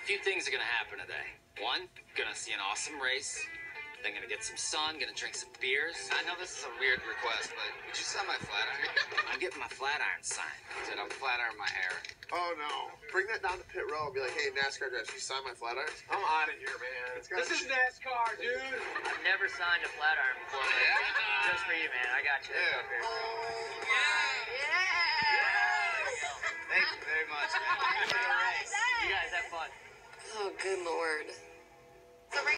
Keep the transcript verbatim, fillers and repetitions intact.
A few things are gonna happen today. One, gonna see an awesome race. Then gonna get some sun, gonna drink some beers. I know this is a weird request, but would you sign my flat iron? I'm getting my flat iron signed. Said I'm flat iron my hair. Oh no. Bring that down to pit row and be like, hey, NASCAR driver, you sign my flat irons? I'm out of here, man. This is NASCAR, dude. I've never signed a flat iron before. Yeah? Just for you, man. I got you. Yeah. Up here. Thank you very much, man. You guys have fun. Oh, good Lord.